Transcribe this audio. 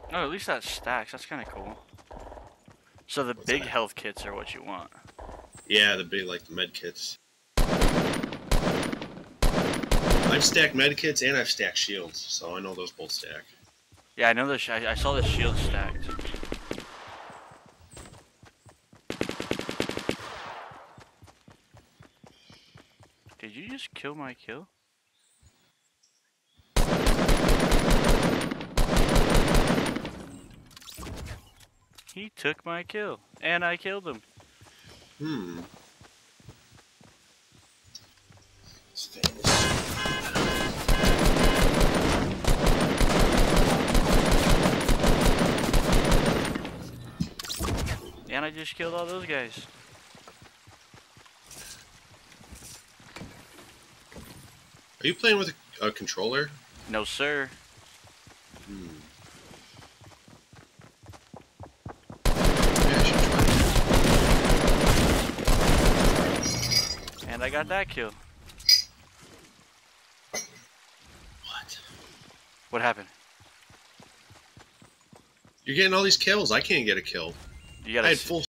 Oh, at least that stacks. That's kind of cool. So the big health kits are what you want. Yeah, the big, like, the med kits. I've stacked med kits and I've stacked shields, so I know those both stack. Yeah, I know the. I saw the shield stacked. Did you just kill my kill? He took my kill, and I killed him. Hmm. And I just killed all those guys. Are you playing with a controller? No, sir. Hmm. Yeah, I should try. And I got that kill. What? What happened? You're getting all these kills. I can't get a kill. You gotta. I had full